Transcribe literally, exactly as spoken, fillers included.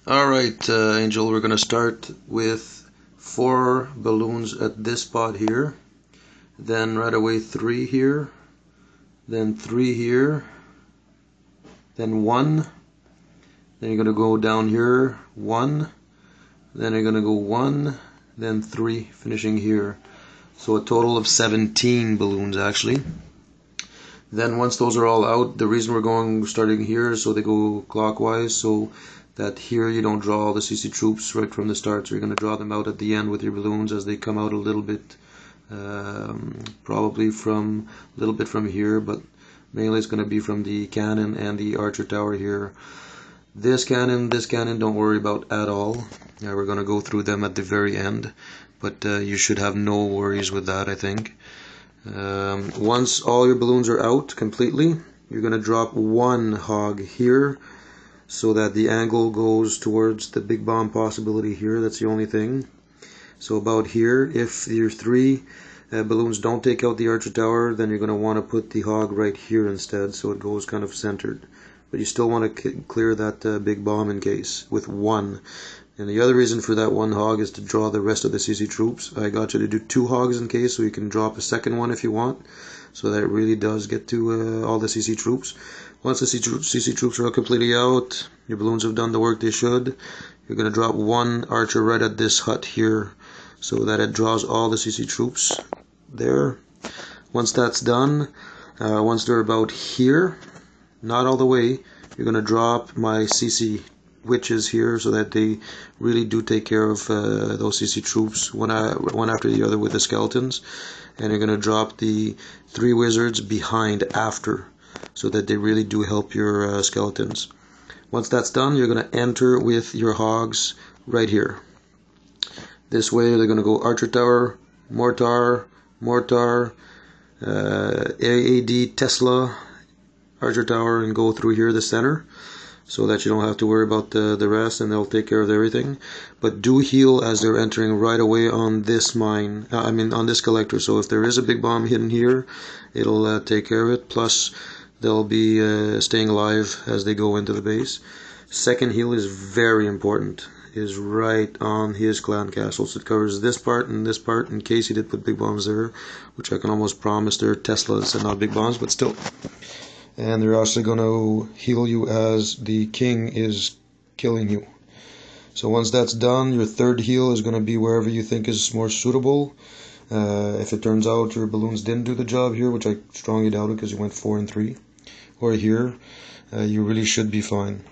Alright, uh, Angel, we're going to start with four balloons at this spot here, then right away three here, then three here, then one, then you're going to go down here, one, then you're going to go one, then three, finishing here. So a total of seventeen balloons actually. Then once those are all out, the reason we're going starting here is so they go clockwise, so that here you don't draw all the C C troops right from the start. So you're going to draw them out at the end with your balloons as they come out a little bit, um, probably from a little bit from here, but mainly it's going to be from the cannon and the archer tower here. This cannon, this cannon, don't worry about at all. Yeah, we're going to go through them at the very end, but uh, you should have no worries with that, I think. Um, once all your balloons are out completely, you're going to drop one hog here so that the angle goes towards the big bomb possibility here. That's the only thing. So about here, if your three uh, balloons don't take out the archer tower, then you're going to want to put the hog right here instead, so it goes kind of centered. But you still want to clear that uh, big bomb in case with one. And the other reason for that one hog is to draw the rest of the C C troops. I got you to do two hogs in case, so you can drop a second one if you want, so that it really does get to uh, all the C C troops. Once the C C troops are completely out, your balloons have done the work they should, you're going to drop one archer right at this hut here, so that it draws all the C C troops there. Once that's done, uh, once they're about here, not all the way, you're going to drop my C C witches here so that they really do take care of uh, those C C troops one, uh, one after the other with the skeletons. And you're going to drop the three wizards behind after so that they really do help your uh, skeletons. Once that's done, you're going to enter with your hogs right here. This way they're going to go archer tower, mortar, mortar, uh, A A D Tesla, archer tower, and go through here the center, so that you don't have to worry about the, the rest, and they'll take care of everything. But do heal as they're entering right away on this mine, uh, I mean on this collector. So if there is a big bomb hidden here, it'll uh, take care of it, plus they'll be uh, staying alive as they go into the base. Second heal is very important, is right on his clan castle. So it covers this part and this part in case he did put big bombs there, which I can almost promise they're Teslas and not big bombs, but still. And they're also going to heal you as the king is killing you. So once that's done, your third heal is going to be wherever you think is more suitable. Uh, if it turns out your balloons didn't do the job here, which I strongly doubt it because you went four and three, or here, uh, you really should be fine.